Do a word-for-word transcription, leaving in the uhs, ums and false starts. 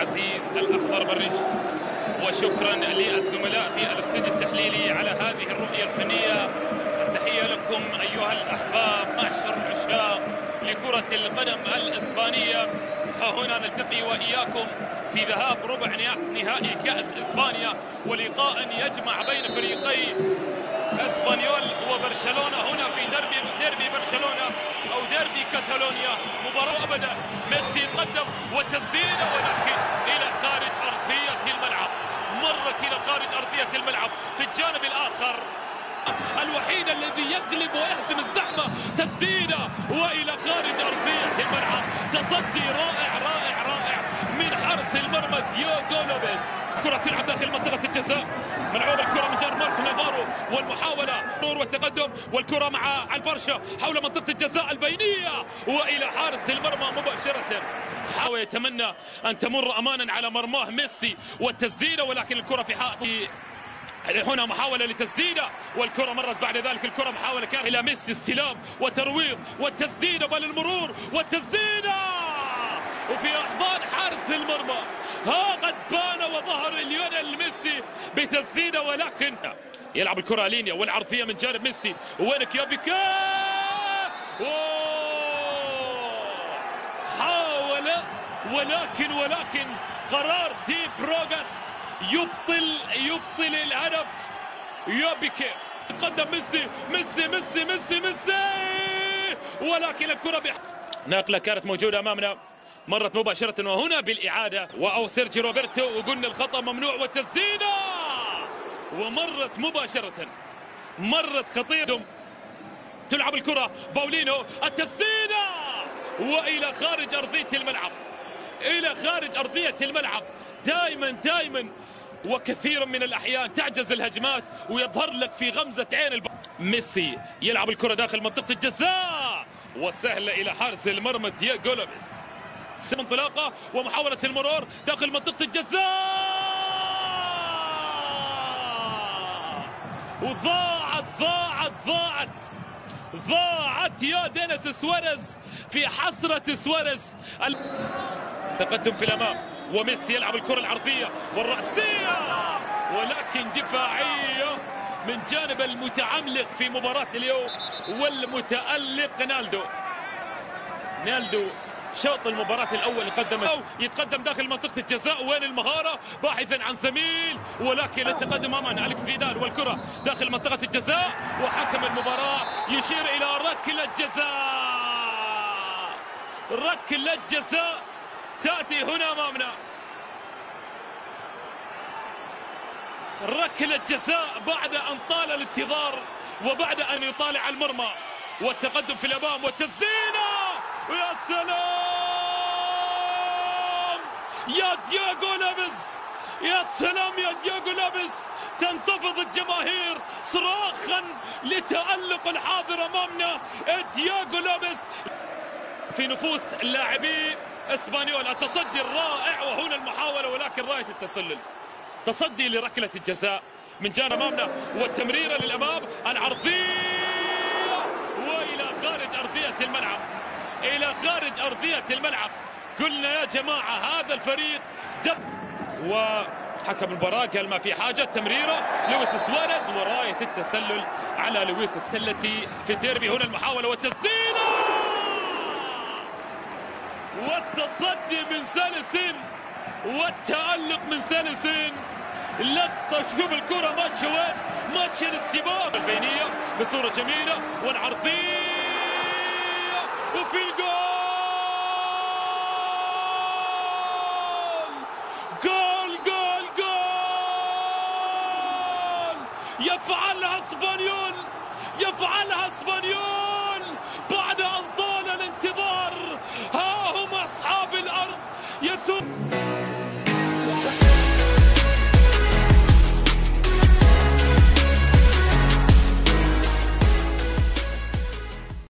العزيز الأخضر بالريش، وشكرا للزملاء في الاستوديو التحليلي على هذه الرؤية الفنية. التحية لكم أيها الأحباب معشر العشاق لكرة القدم الإسبانية. ها هنا نلتقي وإياكم في ذهاب ربع نهائي كأس إسبانيا، ولقاء يجمع بين فريقي اسبانيول وبرشلونة هنا في دربي ديربي برشلونة او ديربي كاتالونيا. مباراة ابدا. ميسي يتقدم والتسديدة، ولكن الى خارج ارضية الملعب، مرت الى خارج ارضية الملعب في الجانب الاخر. الوحيد الذي يقلب ويهزم الزحمة، تسديدة والى خارج ارضية الملعب. تصدي رائع رائع رائع من حارس المرمى دياغو لوبيز. كرة تلعب داخل منطقة الجزاء، ملعوبة الكرة من جانب ماركو نافارو، والمحاولة نور والتقدم، والكرة مع البرشا حول منطقة الجزاء البينية والى حارس المرمى مباشرة. حاول يتمنى ان تمر امانا على مرماه ميسي والتسديدة، ولكن الكرة في حائط. هنا محاولة لتسديدة، والكرة مرت بعد ذلك الكرة محاولة كان الى ميسي، استلام وترويض والتسديدة بل المرور والتسديدة، وفي احضان حارس المرمى. ها قد بان وظهر ليونيل ميسي بتسديده، ولكن يلعب الكرة لينيا والعرضية من جانب ميسي. وينك يا بيكا؟ حاول ولكن ولكن قرار دي بروغاس يبطل يبطل الهدف. يا بيكا قدم ميسي ميسي ميسي ميسي ميسي، ولكن الكرة بح... نقلة كانت موجودة امامنا، مرت مباشرة وهنا بالإعادة وأو سيرجي روبرتو، وقلنا الخطأ ممنوع والتسديدة، ومرت مباشرة، مرت خطيرة. تلعب الكرة باولينو، التسديدة وإلى خارج أرضية الملعب، إلى خارج أرضية الملعب. دائما دائما وكثيرا من الأحيان تعجز الهجمات ويظهر لك في غمزة عين الب... ميسي يلعب الكرة داخل منطقة الجزاء، وسهلة إلى حارس المرمى دياغو لوبيز. انطلاقه ومحاولة المرور داخل منطقة الجزاء، وضاعت ضاعت ضاعت ضاعت يا دينيس سواريز في حسرة سواريز. تقدم في الأمام، وميسي يلعب الكرة العرضية والرأسية، ولكن دفاعية من جانب المتعملق في مباراة اليوم والمتألق نالدو. نالدو شوط المباراة الأول يقدم يتقدم داخل منطقة الجزاء، وين المهارة باحثا عن زميل، ولكن التقدم أمام أليكس فيدال، والكرة داخل منطقة الجزاء، وحكم المباراة يشير إلى ركلة جزاء. ركلة جزاء تأتي هنا أمامنا، ركلة جزاء بعد أن طال الانتظار وبعد أن يطالع المرمى، والتقدم في الأمام والتسديدة. يا سلام يا دياغو لوبيز، يا سلام يا دياغو لوبيز. تنتفض الجماهير صراخا لتألق الحاضر امامنا دياغو لوبيز في نفوس اللاعبي اسبانيول. التصدي الرائع، وهنا المحاولة ولكن راية التسلل. تصدي لركلة الجزاء من جانب امامنا، والتمريرة للامام، العرضية والى خارج ارضية الملعب، الى خارج ارضية الملعب. قلنا يا جماعة هذا الفريق دب، وحكم المباراة قال ما في حاجة. تمريرة لويس سواريز وراية التسلل على لويس التي في الديربي. هنا المحاولة والتسديدة والتصدي من سالسين والتألق من سالسين. لقطة، شوف الكرة ماشية وين، ماشية للسباق البينية بصورة جميلة، والعرضية وفي الجول. جول جول جول، يفعلها اسبانيول، يفعلها اسبانيول.